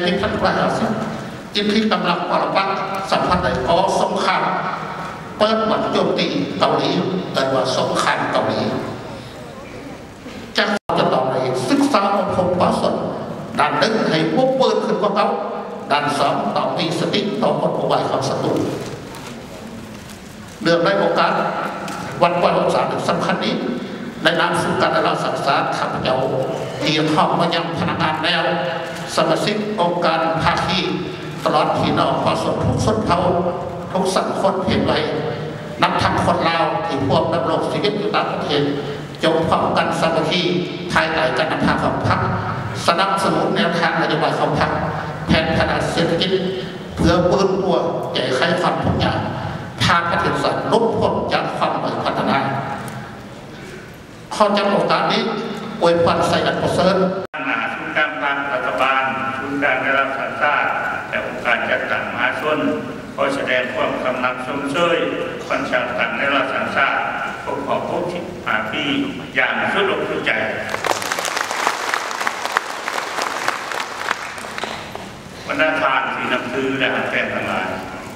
ปี1950อิทธิกำลังปรปักษ์สัมพันธ์ในสงครามเปิดบทโจมตีเกาหลีเรียกว่าสงครามเกาหลีจะต้องในศึกษาอบรมผสมด้านหนึ่งให้พวกเปิดขึ้นว่าเขาด้านสองต้องมีสติต่อคนผู้ใหญ่ของศัตรูเรื่องในโอกาสวันวารศาสตร์สำคัญนี้ในนามสู่การเราศึกษาข้าพเจ้าที่เข้ามายังพนักงานแนวสมาชิกองค์การภาคีตลอดพี่น้องผสมทุกชนเผ่าทุกสังคมเพียงไรนับทั้งคนลาวที่พวกดำรงชีวิตอยู่ต่างประเทศจงพร้อมกันสามัคคีภายใต้การนำทางของพรรคสนับสนุนแนวทางนโยบายของพรรคแผนขนาดเศรษฐกิจเพื่อปืนปัวแก้ไขความทุกข์ยากพาประเทศชาติลดพ้นจากความไม่พัฒนาข้อจำโอกาสนี้อวยพรใส่อันประเสริฐศูนย์การพลังรัฐบาลศูนย์การได้รับสัญชาติและองค์การจัดตั้งมหาชนขอแสดงความกำลังชมเชยคนชาติต่างได้รับสัญชาติพบขอพบที่อาปีอย่างสุดอกสุดใจบรรดาทานที่นับถือและแฟนทั้งหลาย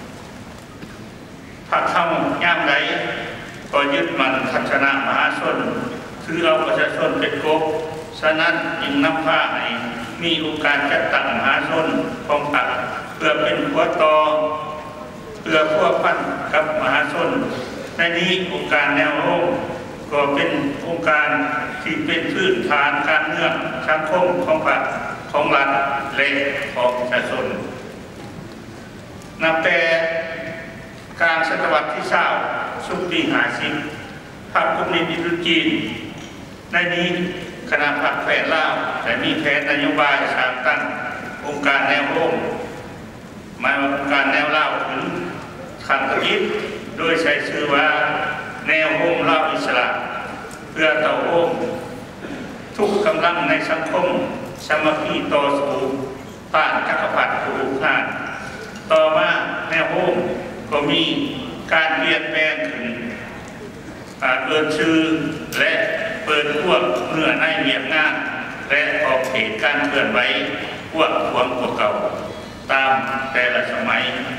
ถ้าเข้าย่ามใดก็ยึดมันพัฒนามหาชนคือเอาประชาชนเป็นกบฉะนั้นจึงนำผ้าให้มีโอกาสจัดตั้งมหาชนของพรรคเพื่อเป็นหัวต่อเพื่อพวกพันกับมหาชนในนี้องค์การแนวร่วมก็เป็นองค์การที่เป็นพื้นฐานการเมืองสังคมของพรรคของรัฐและของประชาชนนับแต่การศตวรรษที่20สุปี50พรรคคอมมิวนิสต์อินโดจีนในนี้คณะพรรคแผนลาวแต่มีแผนนโยบายสร้างตั้งองค์การแนวร่วมหมายว่าองค์การแนวลาวถึงขันตกิจโดยใช้ชื่อว่าแนวร่วมลาวอิสระเพื่อต่อโอ้ทุกกำลังในสังคมสามัคคีต่อสู้ต้านจักรพรรดิผู้รุกรานต่อมาแนวร่วมก็มีการเปลี่ยนแปลงขึ้นเปิดชื่อและเปิดพวกเนื้อในเมียบงานและออกเขตการเคลื่อนไหวพวกขวางพวกเก่าตามแต่ละสมัย